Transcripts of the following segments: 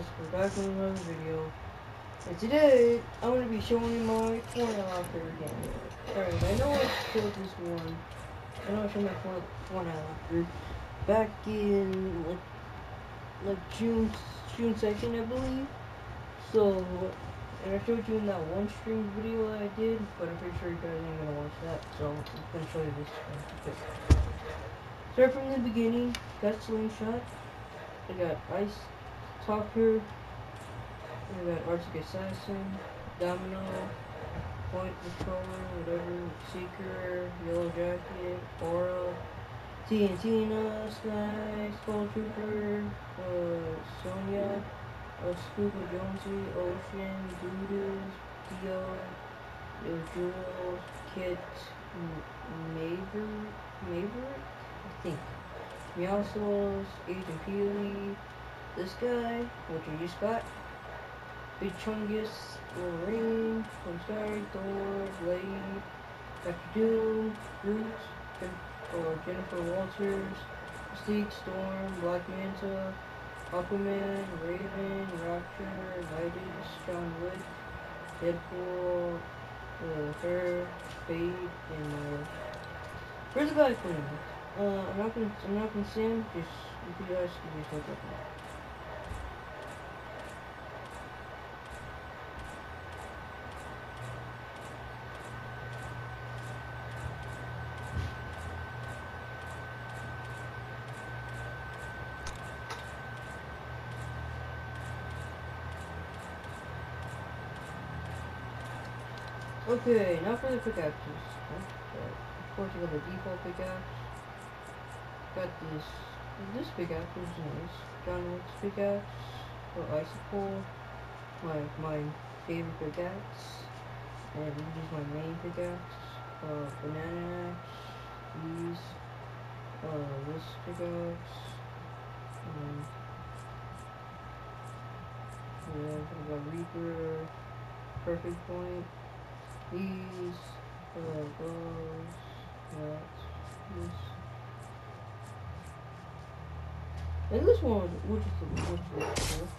guys, we're back with another video. And today, I'm going to be showing you my Fortnite locker again. Alright, I know I showed this one. I know I showed my Fortnite locker back in like June 2nd, I believe. So, and I showed you in that one stream video that I did, but I'm pretty sure you guys ain't gonna watch that. So, I'm gonna show you this one. Okay. Start from the beginning. Got Slingshot. I got Ice Talker. I got Arctic Assassin, Domino, Point Controller, whatever, Seeker, Yellow Jacket, Aura, TNT, Snipe, Skull Trooper, Sonya, Scuba Jonesy, Ocean, Doodles, Dio, Jules, Kit, Maverick, I think, Meowscles, Agent Peely, this guy, which I just got, Big Chungus, Wolverine, Tom Starry, Thor, Blade, Dr. Doom, Groot, Jennifer Walters, Mystique, Storm, Black Manta, Aquaman, Raven, Rapture, Midas, John Wood, Deadpool, her, Fade, and where's the guy from? I'm not gonna say him, just if you guys can just look up him. Okay, now for the pickaxes. Of course, you got the default pickaxe. Got this pickaxe is nice. John Wick's pickaxe, or Icicle, my favorite pickaxe, and this is my main pickaxe. Banana axe, these, this pickaxe, yeah, I got Reaper, Perfect Point. These, those, that, this. And this one, which is cool.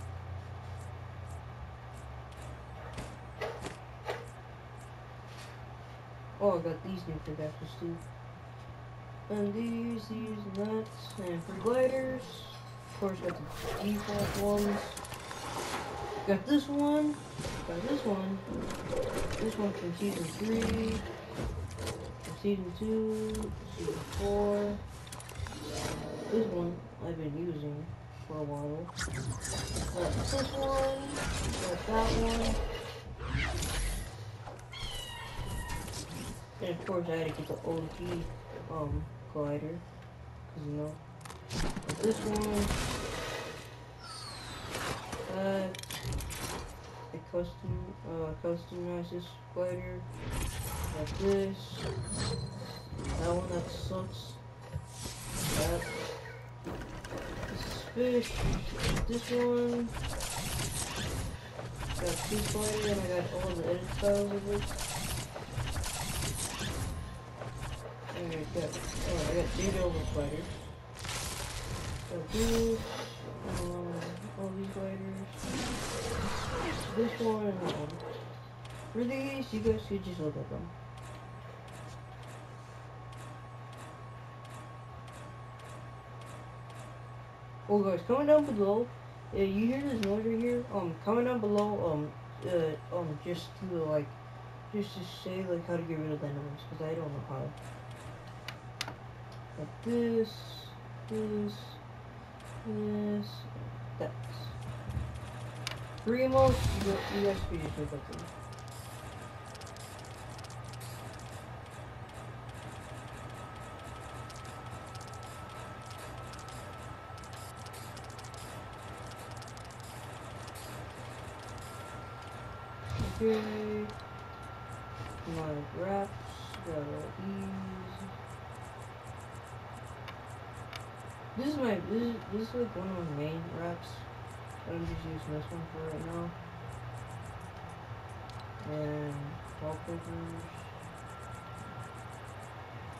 Oh, I got these new pickaxes too. And these, nuts, and for gliders. Of course, got the default ones. Got this one. Got this one. This one from season 3, from season 2, season 4. This one I've been using for a while. Got this one, got that one. And of course I had to get the OG glider. Cause you know. Got this one. Customize this glider. Like this. That one that sucks. That. This is fish. This one. Got this glider and I got all the edit styles of it. And I got J Delver glider. Got this. All these gliders. This one and that one. For these, you guys could just look at them. Oh guys, comment down below. You hear this noise right here? Comment down below. Just to like, just to say like how to get rid of that noise, because I don't know how. Like this, that. Three emotes, you guys could just look at them. Okay, my wraps, got all these. This is like one of my main wraps. I'm just using this one for right now. And wallpapers.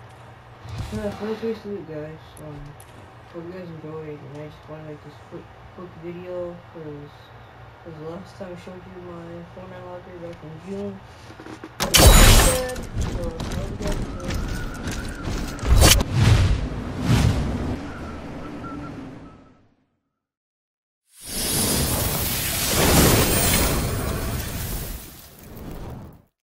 Yeah, so that's basically it, guys. Hope you guys enjoyed, and I just want to make this quick quick video because the last time I showed you my Fortnite locker back in June, so I hope you guys enjoyed.